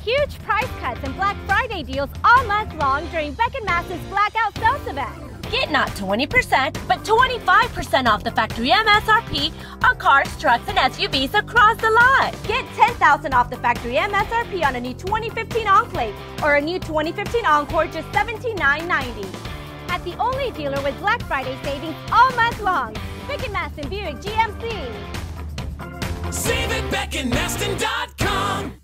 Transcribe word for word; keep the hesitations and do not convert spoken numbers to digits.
huge price cuts and Black Friday deals all month long during Beck and Masten's Blackout Sales event. Get not twenty percent, but twenty-five percent off the factory M S R P on cars, trucks, and S U Vs across the lot. Get ten thousand dollars off the factory M S R P on a new twenty fifteen Enclave or a new twenty fifteen Encore, just seventeen thousand nine hundred ninety dollars. At the only dealer with Black Friday savings all month long, Beck and Masten Buick G M C. Save at beck and masten dot com.